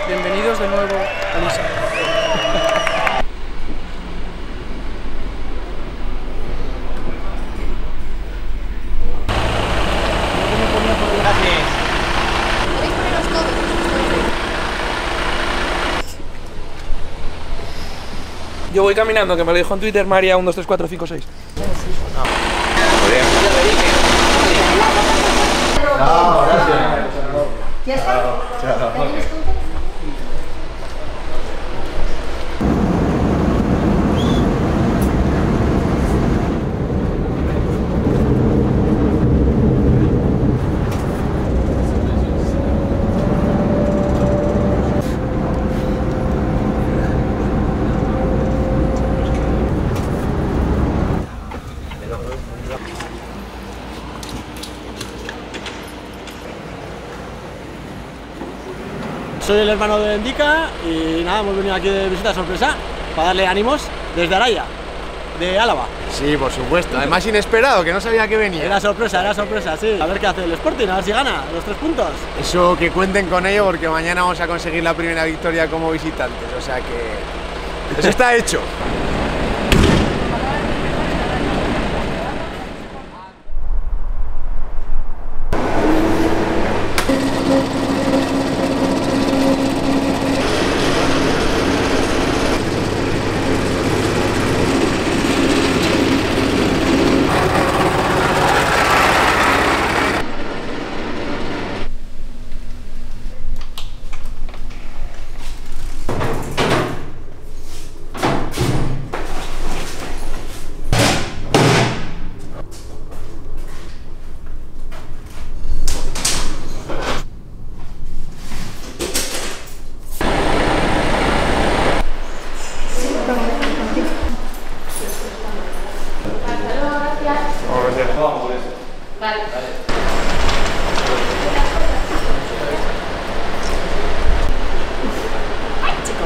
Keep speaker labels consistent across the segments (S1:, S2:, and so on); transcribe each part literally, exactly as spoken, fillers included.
S1: Bienvenidos de nuevo a Lisa.
S2: Podéis poneros todos.
S1: Yo voy caminando, que me lo dijo en Twitter María uno, dos, tres, cuatro, cinco, seis.
S3: No, gracias.
S2: ¿Ya está?
S3: Chao.
S2: ¿Ya tienes tú?
S4: Soy el hermano de Endika y nada, hemos venido aquí de visita sorpresa para darle ánimos desde Araya, de Álava.
S5: Sí, por supuesto. Además inesperado, que no sabía que venía.
S4: Era sorpresa, era sorpresa, sí. A ver qué hace el Sporting, a ver si gana los tres puntos.
S5: Eso que cuenten con ello porque mañana vamos a conseguir la primera victoria como visitantes. O sea que eso está hecho.
S2: Vale. ¡Ay, chico!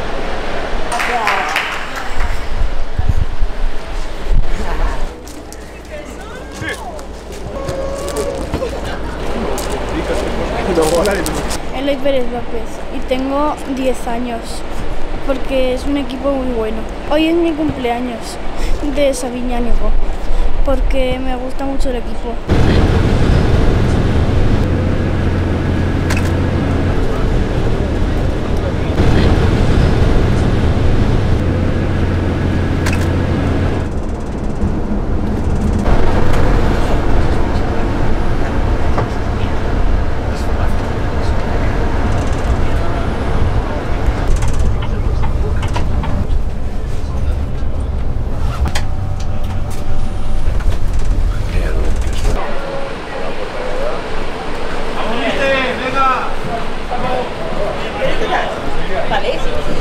S6: Eloy Pérez López y tengo diez años porque es un equipo muy bueno. Hoy es mi cumpleaños de Sabiñánigo porque me gusta mucho el equipo.
S2: Vale.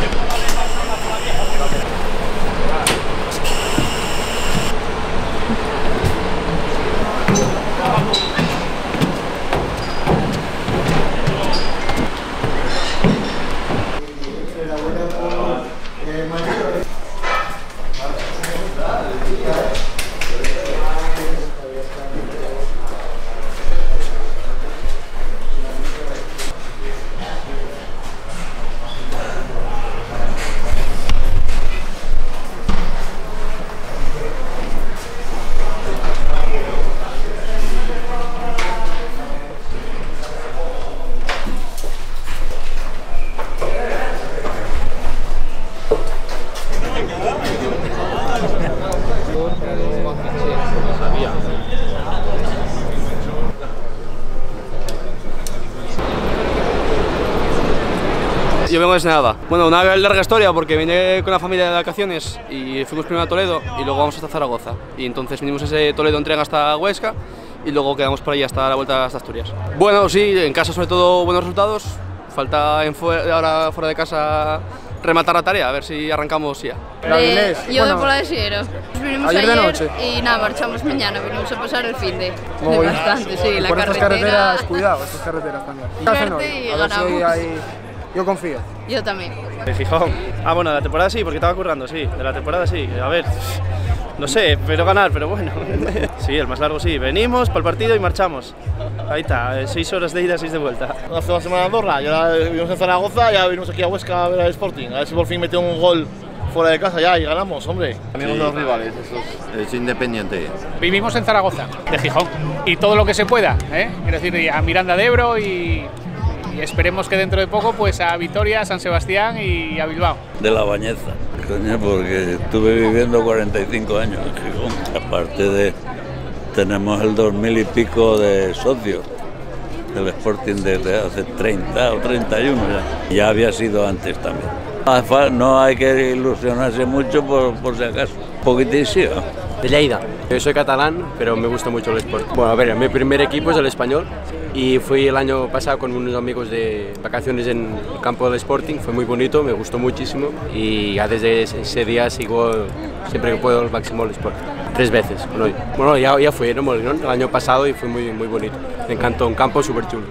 S7: Yo vengo desde Nava. Bueno, una larga historia porque vine con la familia de vacaciones y fuimos primero a Toledo y luego vamos hasta Zaragoza. Y entonces vinimos ese Toledo en tren hasta Huesca y luego quedamos por ahí hasta la vuelta hasta Asturias. Bueno, sí, en casa sobre todo buenos resultados. Falta en fu ahora fuera de casa rematar la tarea, a ver si arrancamos ya.
S8: De, yo bueno, de Pola de Siero. Vinimos
S1: ayer,
S8: ayer
S1: de noche
S8: y nada, marchamos mañana, vinimos a pasar el fin de,
S1: Muy
S8: de bastante, sí, la
S1: por
S8: carretera.
S1: estas carreteras, cuidado, estas carreteras también.
S8: Suerte y
S1: a ver si
S8: ganamos.
S1: hay... Yo confío.
S8: Yo también.
S9: De Gijón. Ah, bueno, de la temporada sí, porque estaba currando, sí. De la temporada sí. A ver, No sé, espero ganar, pero bueno. Sí, el más largo sí. Venimos para el partido y marchamos. Ahí está, seis horas de ida, seis de vuelta.
S10: Hace una semana en Andorra, ya vivimos en Zaragoza, ya vinimos aquí a Huesca a ver al Sporting. A ver si por fin metió un gol fuera de casa ya y ganamos, hombre.
S3: Amigos de los rivales, eso es, es Independiente.
S11: Vivimos en Zaragoza, de Gijón, y todo lo que se pueda, ¿eh? Quiero decir, a Miranda de Ebro y, y esperemos que dentro de poco pues a Vitoria, a San Sebastián y a Bilbao.
S12: De La Bañeza, coño, porque estuve viviendo cuarenta y cinco años en Gijón. Aparte de, tenemos el dos mil y pico de socios del Sporting desde hace treinta o treinta y uno ya. Ya había sido antes también. No hay que ilusionarse mucho por, por si acaso. Un poquitísimo.
S13: De Lleida. Yo soy catalán, pero me gusta mucho el Sport. Bueno, a ver, mi primer equipo es el Español y fui el año pasado con unos amigos de vacaciones en el campo del Sporting. Fue muy bonito, me gustó muchísimo y ya desde ese día sigo siempre que puedo el máximo el Sport. Tres veces. Bueno, bueno ya, ya fui en Molinón el año pasado y fue muy, muy bonito. Me encantó, un campo súper chulo.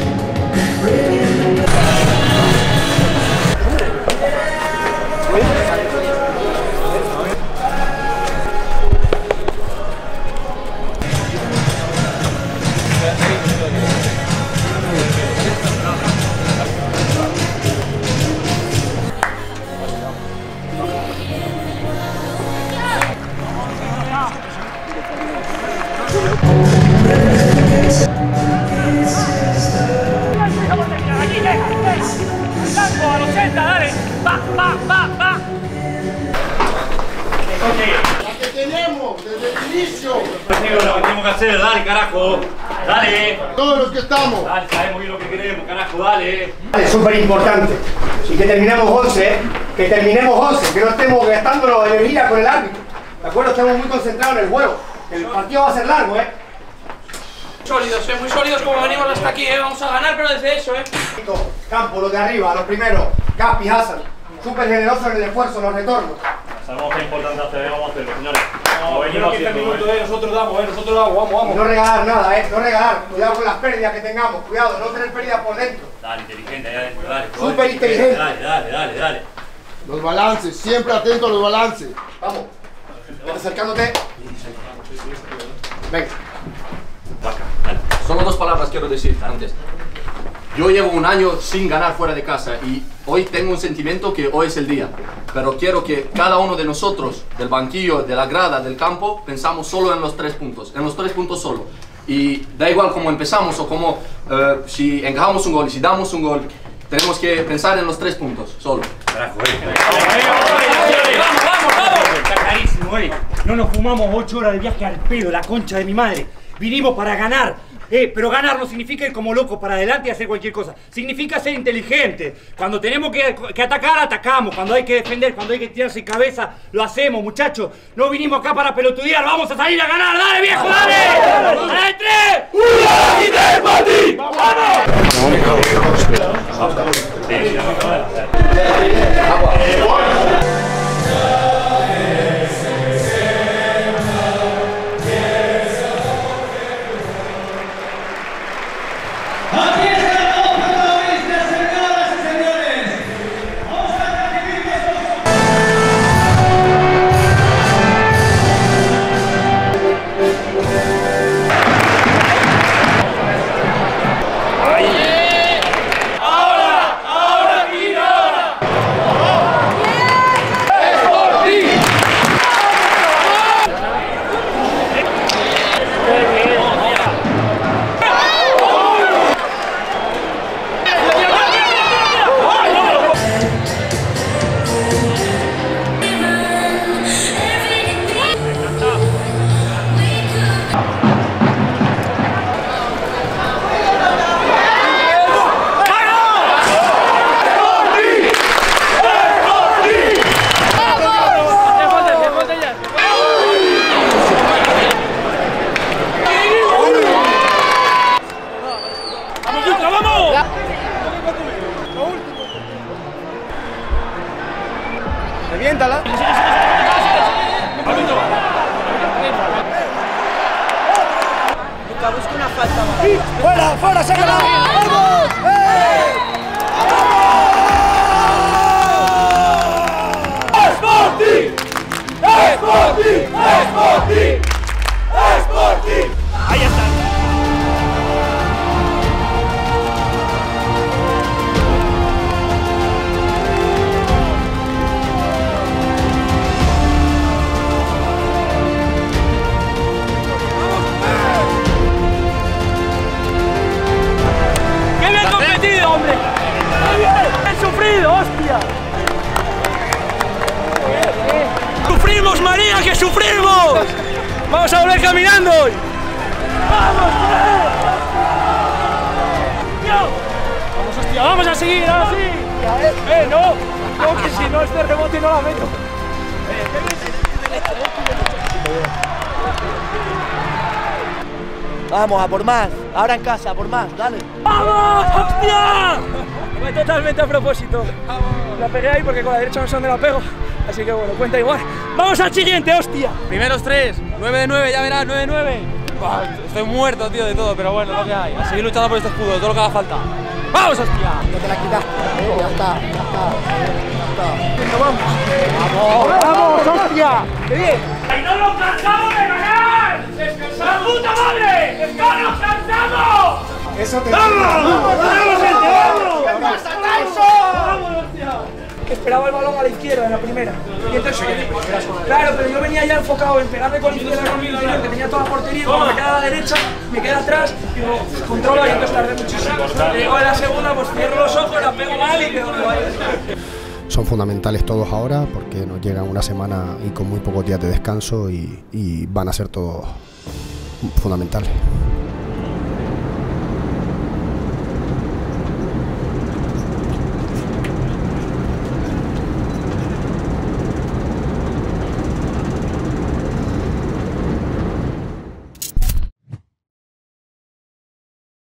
S10: ¡La que tenemos desde el inicio!
S14: Lo que tenemos que hacer, dale, carajo. Dale.
S10: Todos los que estamos.
S14: Dale, sabemos bien lo que queremos, carajo, dale.
S15: Es súper importante. Y que terminemos once, que terminemos once, que no estemos gastando energía con el árbitro. ¿De acuerdo? Estamos muy concentrados en el juego. El partido va a ser largo, ¿eh?
S1: Sólidos, eh, muy sólidos como venimos hasta aquí, eh. Vamos a ganar, pero desde eso, eh.
S15: Campo, los de arriba, los primeros. Gaspi, Hassan. Súper generosos en el esfuerzo, los retornos.
S14: Sabemos que es importante hacer, vamos a hacerlo, señores.
S15: No,
S14: venimos
S15: quince
S14: haciendo,
S15: minutos,
S14: eh.
S15: eh, nosotros damos, eh, nosotros damos, vamos, vamos. No regalar nada, eh, no regalar. Cuidado con las pérdidas que tengamos, cuidado, no tener pérdidas por dentro.
S14: Dale, inteligente, allá adentro, dale.
S15: Súper inteligente.
S14: Dale, dale, dale, dale.
S10: Los balances, siempre atento a los balances.
S15: Vamos. Vete acercándote. Venga.
S16: Solo dos palabras quiero decir antes. Yo llevo un año sin ganar fuera de casa y hoy tengo un sentimiento que hoy es el día. Pero quiero que cada uno de nosotros, del banquillo, de la grada, del campo, pensamos solo en los tres puntos, en los tres puntos solo. Y da igual cómo empezamos o cómo, uh, si encajamos un gol y si damos un gol, tenemos que pensar en los tres puntos solo.
S14: Carajo, eh. ¡Vamos, vamos, vamos!
S17: Está clarísimo, eh. No nos fumamos ocho horas de viaje al pedo, la concha de mi madre. Vinimos para ganar. Eh, pero ganar no significa ir como locos para adelante y hacer cualquier cosa. Significa ser inteligente. Cuando tenemos que, que atacar, atacamos. Cuando hay que defender, cuando hay que tirarse cabeza, lo hacemos, muchachos. No vinimos acá para pelotudear. Vamos a salir a ganar. ¡Dale, viejo, dale! ¡Dale, tres! ¡Uno! ¡Y tres, Mati!
S15: Reviéntala.
S2: Busca una falta más.
S15: ¡Fuera, fuera, sácala! ¡Vamos! ¡Eh!
S14: ¡Sporting! ¡Sporting!
S4: hostia! ¡Sufrimos, María, que sufrimos! ¡Vamos a volver caminando hoy! ¡Vamos, joder! ¡Vamos, hostia! ¡Vamos a seguir, ahora sí! ¡Eh, no! No, que si no, este rebote no la meto.
S18: Vamos, a por más. Ahora en casa, a por más, dale.
S4: ¡Vamos, hostia! Fue totalmente a propósito. La pegué ahí porque con la derecha no sé dónde la pego. Así que bueno, cuenta igual. ¡Vamos al siguiente, hostia!
S19: Primeros tres, nueve de nueve, ya verás, nueve de nueve. Estoy muerto, tío, de todo, pero bueno, lo que hay. A seguir luchando por este escudo, todo lo que haga falta. ¡Vamos, hostia!
S18: Ya te la quitaste, ¿eh? Ya está, ya está. Ya está.
S4: ¡Vamos! ¡Vamos, hostia! ¡Qué bien!
S14: ¡Y no nos cansamos de ganar! ¡La puta madre! ¡No nos cansamos!
S15: Eso te
S14: ¡Vamos! ¡Vamos, gente, vamos!
S15: ¿Qué
S14: pasa, Tyson?
S4: ¡Vamos, hostia! Esperaba el balón a la izquierda en la primera. Y entonces, claro, pero yo venía ya enfocado en pegarme con la izquierda con mi interior, que tenía toda la portería, y como me queda a la derecha, me queda atrás, digo, controlo y entonces tardé muchísimo. Llego en la segunda, pues cierro los ojos, la pego mal y quedo igual.
S20: Son fundamentales todos ahora porque nos llegan una semana y con muy pocos días de descanso y, y van a ser todos fundamentales.